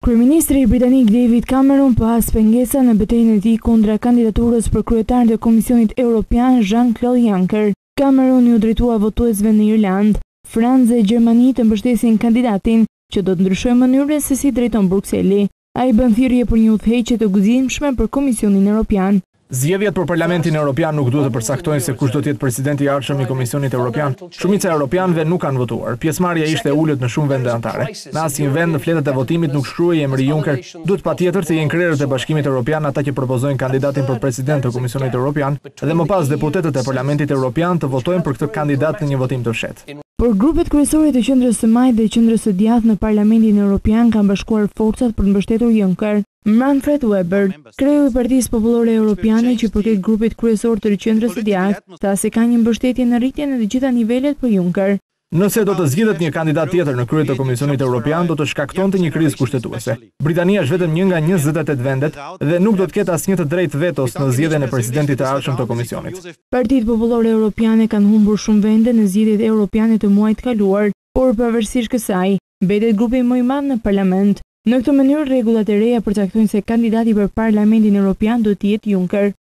Kryeministri britanik David Cameron pas pengesa në betejën e tij kundra kandidaturës për kryetarin e Komisionit Evropian Jean-Claude Juncker. Cameron u drejtua votuesve në Irlandë, Francë dhe Gjermani të mbështesin kandidatin që do të ndryshojë mënyrën se si drejton Brukseli. Ai bën thirrje për një udhëheqje të gëzimshme për Komisionin Evropian. Zgjedhjet për Parlamentin Evropian nuk duhet të përcaktojnë se kush do të jetë presidenti i ardhshëm i Komisionit Evropian. Shumica e europianëve nuk kanë votuar. Pjesëmarrja ishte e ulët në shumë vende anëtare. Në asnjë vend në fletët e votimit nuk shkruhej emri Juncker. Duhet patjetër të jenë krerët e Bashkimit Evropian ata që propozojnë kandidatin për president të Komisionit Evropian dhe më pas deputetët e Parlamentit Evropian të votojnë për këtë kandidat në një votim të fshehtë. Por grupet kryesore të Qendrës së Majtë dhe Qendrës së Djathtë në Parlamentin Evropian kanë bashkuar forcat për të mbështetur Juncker. Manfred Weber, kreu i Partisë Popullore Europiane që përket grupit kryesor të Qendrës së Djathtë, tha se ka një mbështetje në rritje në të gjitha nivelet për Juncker. Nëse do të zgjidhet një kandidat tjetër në krye të Komisionit Evropian, do të shkaktonte një krizë kushtetuese. Britania është vetëm një nga 28 vendet dhe nuk do të ketë asnjë të drejtë vetos në zgjedhjen e presidentit të ardhshëm të Komisionit. Partitë Popullore Europiane kanë humbur shumë vende në zgjedhjet europiane të muajit të kaluar, por pavarësisht kësaj, mbetet grupi më i madh në parlament. Në këtë mënyrë, rregullat e reja përcaktojnë se kandidati për Parlamentin Evropian do të jetë Juncker.